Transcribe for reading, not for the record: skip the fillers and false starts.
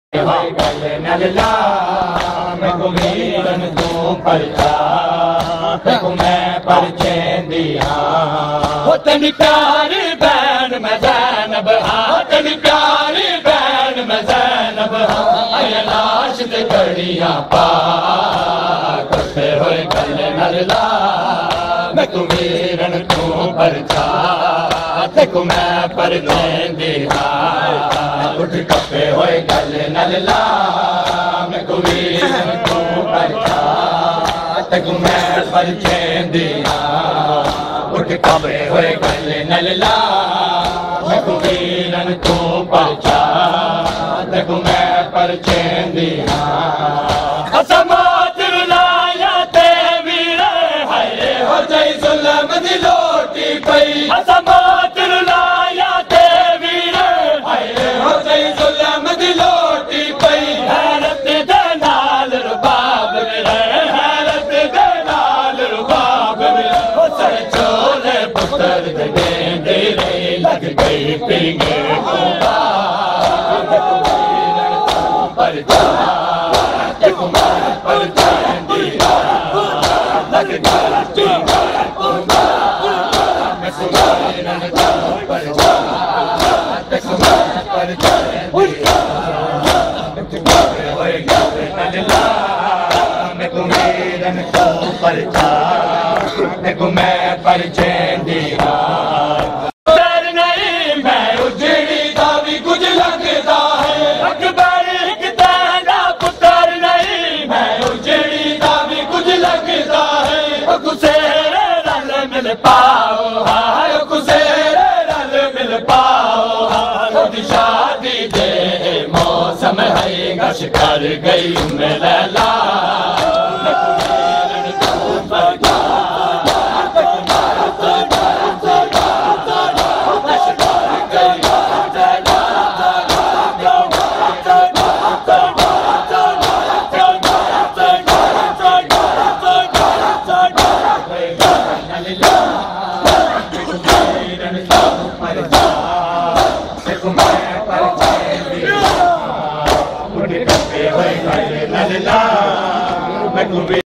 नल्ला मैं कुमीरन तू परचा देखो मैं परचेंदी हाँ तेरी प्यारी बहन मैं ज़ैनब हाँ तेरी प्यारी बहन मैं ज़ैनब हाँ लाश ते कड़ियां पा करते होए गल नल्ला मैं कुमीरन तू परचा देखो मैं परचेंदी हाँ उठ कपे होए गल नल्ला मैं कुमीरन तू परचा देखो मैं परचेंदी हाँ उठ कपे होए गल नल्ला मैं कुमीरन तू परचा देखो मैं परचेंदी हाँ समाज रुलाया ते वीर हाय हो जाई जुल्म दी लोटी पई समाज रुलाया ते वीर हाय हो जाई जुल्म दी लोटी पई हैरत दे नाल रुबाब मेरे हैरत दे नाल रुबाब मेरे ओ सर चोले पुत्र दे दे रे लग गई पिंगे कुंबा परचा देखो मैं परचेंदी लग गई पिंगे कुंबा मैं कुमीरन तू परचा देखो मैं परचेंदी होए गल नल्ला मैं कुमीरन तू परचा देखो मैं परचेंदी पाओ हाय कुसेरे रल मिल पाओ हाय शादी दे मौसम है गश कर गई मैं लैला